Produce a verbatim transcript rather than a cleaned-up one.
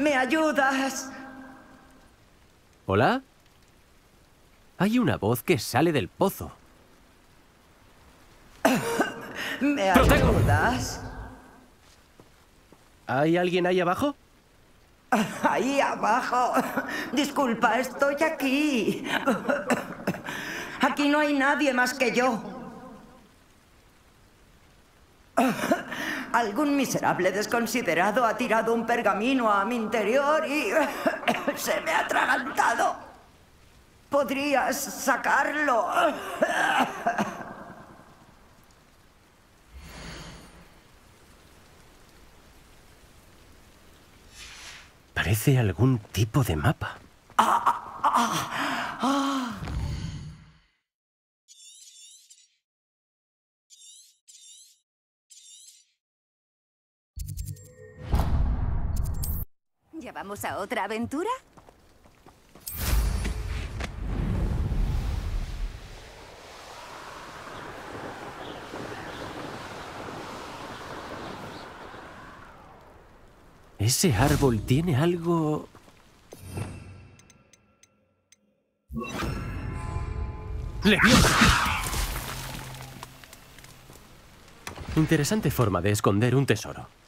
¿Me ayudas? ¿Hola? Hay una voz que sale del pozo. ¿Me ¡Protego! ayudas? ¿Hay alguien ahí abajo? Ahí abajo. Disculpa, estoy aquí. Aquí no hay nadie más que yo. Algún miserable desconsiderado ha tirado un pergamino a mi interior y se me ha atragantado. ¿Podrías sacarlo? Parece algún tipo de mapa. ¿Ya vamos a otra aventura? Ese árbol tiene algo... ¡Leviosa! Interesante forma de esconder un tesoro.